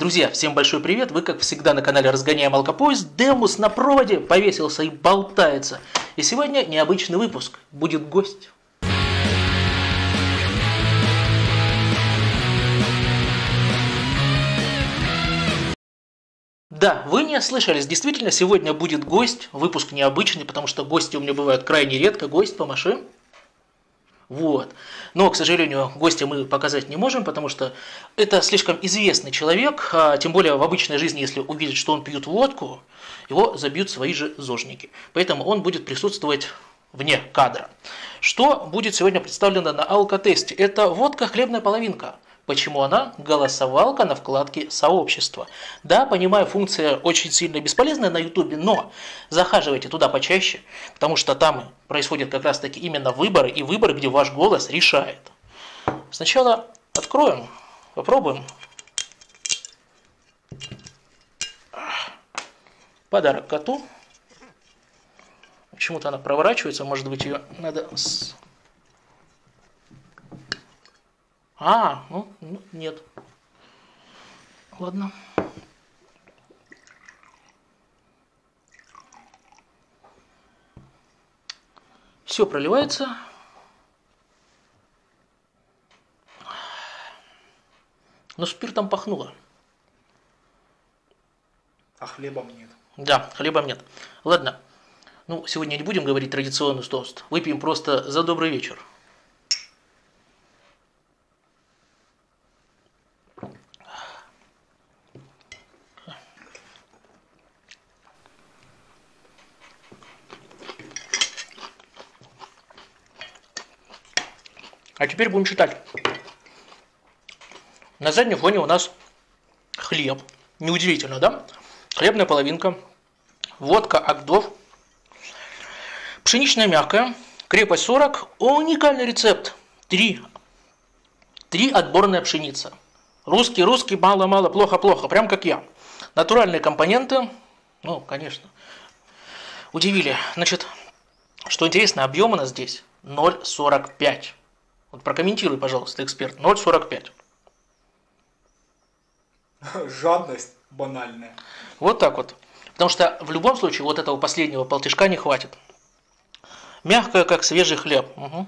Друзья, всем большой привет! Вы, как всегда, на канале Разгоняем Алкопоезд. Демус на проводе повесился и болтается. И сегодня необычный выпуск. Будет гость. Да, вы не ослышались. Действительно, сегодня будет гость. Выпуск необычный, потому что гости у меня бывают крайне редко. Гость, помаши. Вот. Но, к сожалению, гостя мы показать не можем, потому что это слишком известный человек, тем более в обычной жизни, если увидят, что он пьет водку, его забьют свои же зожники. Поэтому он будет присутствовать вне кадра. Что будет сегодня представлено на алкотесте? Это водка «Хлебная половинка». Почему она? Голосовалка на вкладке «Сообщество». Да, понимаю, функция очень сильно бесполезная на ютубе, но захаживайте туда почаще, потому что там происходят как раз таки именно выборы, и выборы, где ваш голос решает. Сначала откроем, попробуем. Подарок коту. Почему-то она проворачивается, может быть, ее надо... Ну нет. Ладно. Все проливается. Но спиртом пахнуло. А хлебом нет. Да, хлебом нет. Ладно. Ну, сегодня не будем говорить традиционный тост. Выпьем просто за добрый вечер. А теперь будем читать. На заднем фоне у нас хлеб. Неудивительно, да? Хлебная половинка. Водка Агдов. Пшеничная мягкая. Крепость 40. Уникальный рецепт. Три отборная пшеница. Русский, мало-мало, плохо-плохо. Прям как я. Натуральные компоненты. Ну, конечно. Удивили. Значит, что интересно, объем у нас здесь 0,45. Вот прокомментируй, пожалуйста, эксперт. 0,45. Жадность банальная. Вот так вот. Потому что в любом случае вот этого последнего полтишка не хватит. Мягкая, как свежий хлеб. Угу.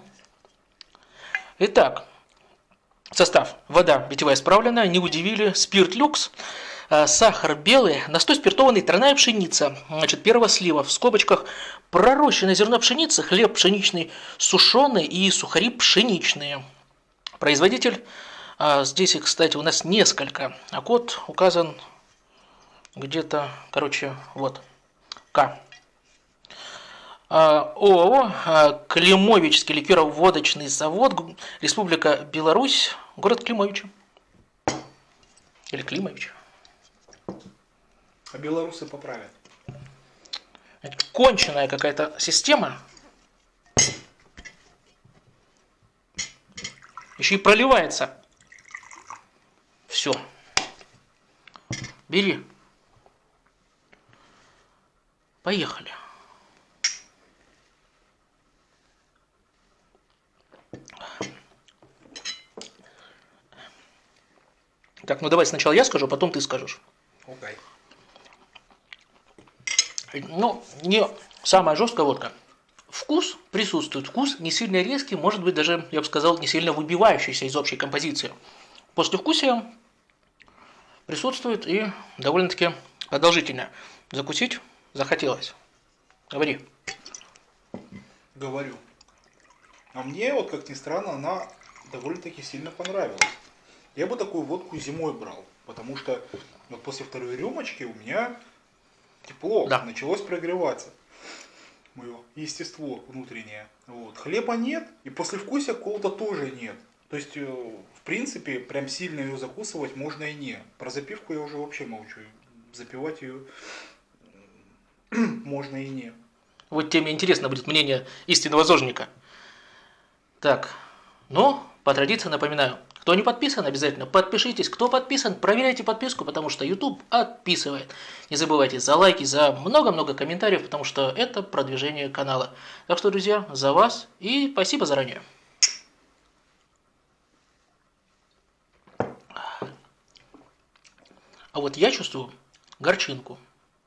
Итак, состав. Вода питьевая исправленная, не удивили. Спирт люкс. Сахар белый, настой спиртованный, тройная пшеница, значит, первого слива, в скобочках пророщенное зерно пшеницы, хлеб пшеничный сушеный и сухари пшеничные. Производитель, здесь их, кстати, у нас несколько, а код указан где-то, короче, вот, К. ООО Климовичский ликероводочный завод, Республика Беларусь, город Климовича. Или Климович. А белорусы поправят. Конченая какая-то система. Еще и проливается. Все. Бери. Поехали. Так, ну давай сначала я скажу, потом ты скажешь. Okay. Ну, не самая жесткая водка. Вкус присутствует. Вкус не сильно резкий, может быть даже, я бы сказал, не сильно выбивающийся из общей композиции. Послевкусие присутствует и довольно-таки продолжительное. Закусить захотелось. Говори. Говорю. А мне, вот как ни странно, она довольно-таки сильно понравилась. Я бы такую водку зимой брал, потому что вот после второй рюмочки у меня тепло, да, началось прогреваться. Мое естество внутреннее. Вот. Хлеба нет, и послевкусия какого-то тоже нет. То есть, в принципе, прям сильно ее закусывать можно и не. Про запивку я уже вообще молчу. Запивать ее можно и не. Вот теме интересно будет мнение истинного зожника. Так, ну, по традиции напоминаю. Кто не подписан, обязательно подпишитесь. Кто подписан, проверяйте подписку, потому что YouTube отписывает. Не забывайте за лайки, за много-много комментариев, потому что это продвижение канала. Так что, друзья, за вас и спасибо заранее. А вот я чувствую горчинку.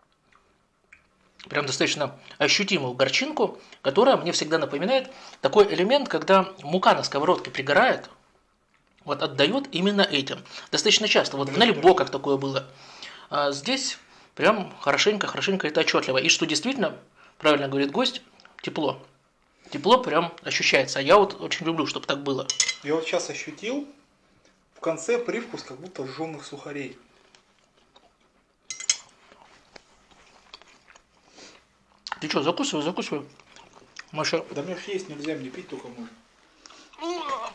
Прям достаточно ощутимую горчинку, которая мне всегда напоминает такой элемент, когда мука на сковородке пригорает, вот отдает именно этим. Достаточно часто. Вот на Лебоках такое было. А здесь прям хорошенько это отчетливо. И что действительно, правильно говорит гость, тепло. Тепло прям ощущается. А я вот очень люблю, чтобы так было. Я вот сейчас ощутил в конце привкус как будто жженых сухарей. Ты что, закусывай. Маша. Да мне ж есть нельзя, мне пить только можно.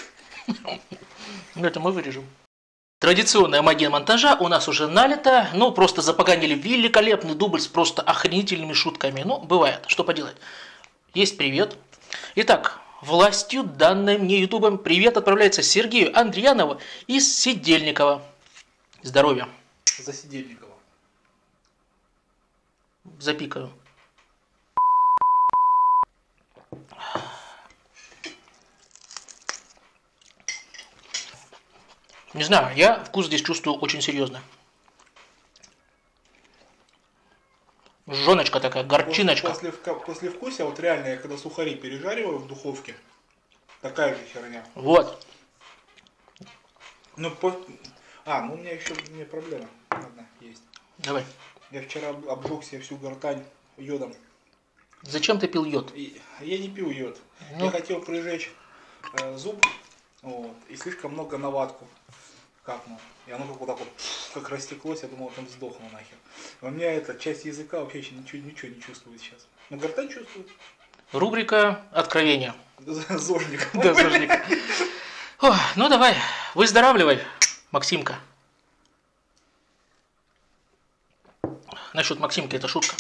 Это мы вырежем. Традиционная магия монтажа у нас уже налита. Ну, просто запоганили великолепный дубль с просто охренительными шутками. Ну, бывает, что поделать. Есть привет. Итак, властью, данной мне ютубом, привет отправляется Сергею Андреянову из Сидельникова. Здоровья. За Сидельникова. Запикаю. Не знаю, я вкус здесь чувствую очень серьезно. Жжёночка такая, горчиночка. После вкуса, вот реально, я когда сухари пережариваю в духовке, такая же херня. Вот. Ну, у меня еще не проблема. Ладно, есть. Давай. Я вчера обжег себе всю гортань йодом. Зачем ты пил йод? Я не пил йод. Ну. Я хотел прижечь зуб, вот, и слишком много на ватку капнул. И оно как вот так вот, как растеклось, я думал, там сдохло нахер. У меня эта часть языка вообще еще ничего не чувствует сейчас. Но гортань чувствует. Рубрика «Откровения». Зожник. Да, зожник. Ну давай, выздоравливай, Максимка. Насчет Максимки это шутка.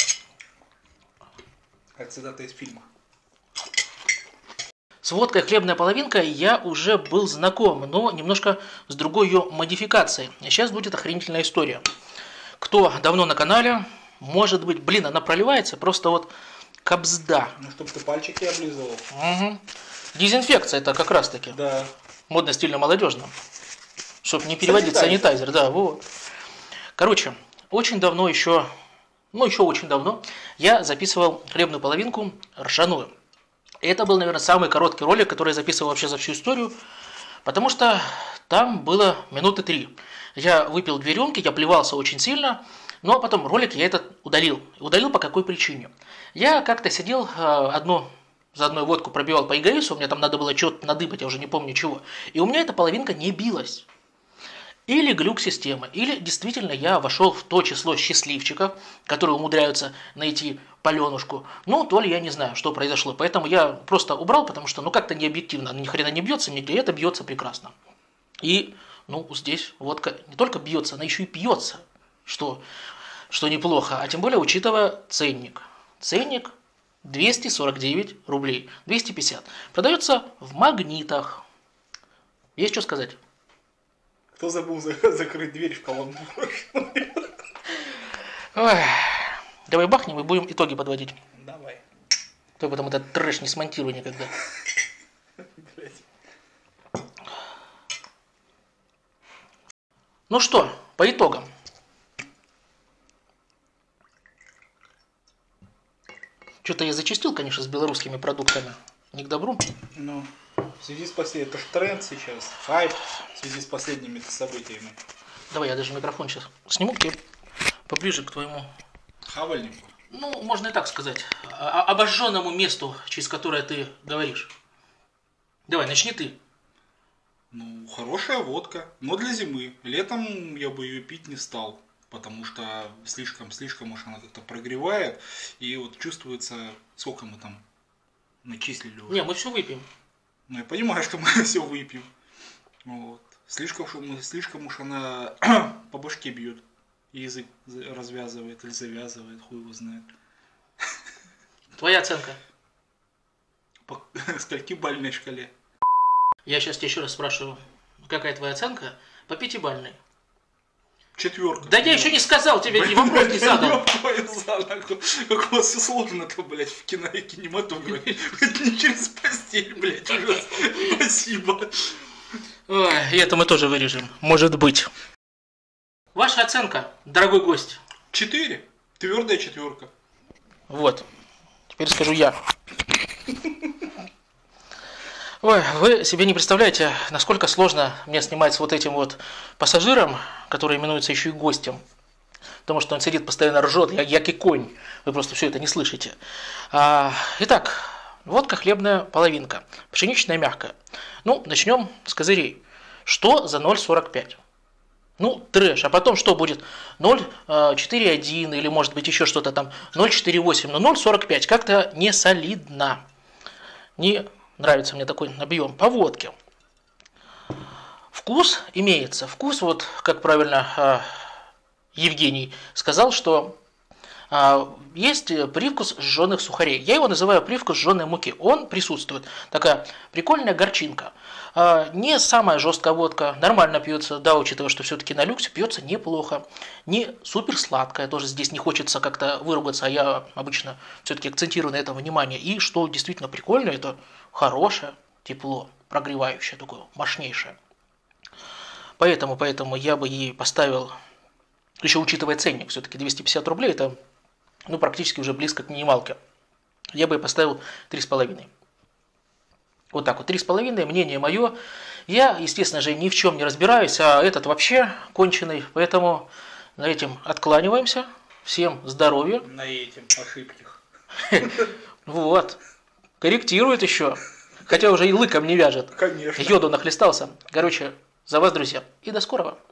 Это цитата из фильма. С водкой «Хлебная половинка» я уже был знаком, но немножко с другой ее модификацией. Сейчас будет охренительная история. Кто давно на канале, может быть, она проливается, просто вот кабзда. Ну, чтобы ты пальчики облизывал. Угу. Дезинфекция это как раз таки. Да. Модно, стильно, молодежно. Чтобы не переводить санитайзер, да, вот. Короче, очень давно еще очень давно я записывал «Хлебную половинку» ржаную. И это был, наверное, самый короткий ролик, который я записывал вообще за всю историю, потому что там было минуты 3. Я выпил 2 рюмки, я плевался очень сильно, но потом ролик я этот удалил. Удалил по какой причине? Я как-то сидел, за одной водку пробивал по эгоису, мне там надо было что-то надыбать, я уже не помню чего, и у меня эта половинка не билась. Или глюк системы, или действительно я вошел в то число счастливчиков, которые умудряются найти паленушку. Ну, то ли я не знаю, что произошло. Поэтому я просто убрал, потому что как-то не объективно, ни хрена не бьется, и это бьется прекрасно. И, здесь водка не только бьется, она еще и пьется, что неплохо. А тем более, учитывая ценник. Ценник 249 рублей, 250. Продается в Магнитах. Есть что сказать? Кто забыл закрыть дверь в колонну? Давай бахнем и будем итоги подводить. Давай. То потом этот трэш не смонтирую никогда. Ну что, по итогам. Что-то я зачастил, конечно, с белорусскими продуктами. Не к добру. Ну, в связи с последним, это же тренд сейчас, хайп в связи с последними событиями. Давай, я даже микрофон сейчас сниму к тебе поближе к твоему... Хавальнику. Ну, можно и так сказать. Обожженному месту, через которое ты говоришь. Давай, начни ты. Ну, хорошая водка, но для зимы. Летом я бы ее пить не стал, потому что слишком уж она как-то прогревает. И вот чувствуется, сколько мы там начислили уже. Не, мы все выпьем. Ну, я понимаю, что мы все выпьем. Вот. Слишком уж она по башке бьет. И язык развязывает или завязывает, хуй его знает. Твоя оценка? По скольки-бальной шкале? Я сейчас тебя еще раз спрашиваю, какая твоя оценка по 5-бальной? 4. Да я еще не сказал тебе, ни вопрос не задал. Как у вас все сложно-то, блядь, в кино и кинематографе. Это не через постель, блядь, ужас. Спасибо. Ой, и это мы тоже вырежем, может быть. ваша оценка, дорогой гость? 4. Твердая 4. Вот. Теперь скажу я. Ой, вы себе не представляете, насколько сложно мне снимать с вот этим вот пассажиром, который именуется еще и гостем. Потому что он сидит, постоянно ржет, як и конь. Вы просто все это не слышите. Итак, водка хлебная половинка. Пшеничная мягкая. Ну, начнем с козырей. Что за 0,45? Ну, трэш. А потом что будет? 0,41 или может быть еще что-то там 0,48. Но 0,45 как-то не солидно. Не нравится мне такой объем по водке. Вкус имеется. Вкус, вот как правильно Евгений сказал, что есть привкус сжженных сухарей. Я его называю привкус сжженной муки. Он присутствует. Такая прикольная горчинка. Не самая жесткая водка, нормально пьется, да, учитывая, что все-таки на люксе пьется неплохо. Не супер сладкая, тоже здесь не хочется как-то выругаться, а я обычно все-таки акцентирую на этом внимание. И что действительно прикольно, это хорошее тепло, прогревающее, такое мощнейшее. Поэтому я бы ей поставил, еще учитывая ценник, все-таки 250 рублей, это практически уже близко к минималке. Я бы ей поставил 3,5. Вот так вот, 3,5, мнение мое. Я, естественно же, ни в чем не разбираюсь, а этот вообще конченый, поэтому на этим откланиваемся. Всем здоровья. На этим ошибки. Вот. Корректирует еще. Хотя уже и лыком не вяжет. Конечно. Йоду нахлестался. Короче, за вас, друзья. И до скорого.